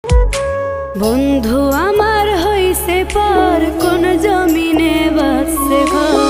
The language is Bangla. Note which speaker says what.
Speaker 1: বন্ধু আমার হইছে পার কোন জমিনে বাসছে ঘর।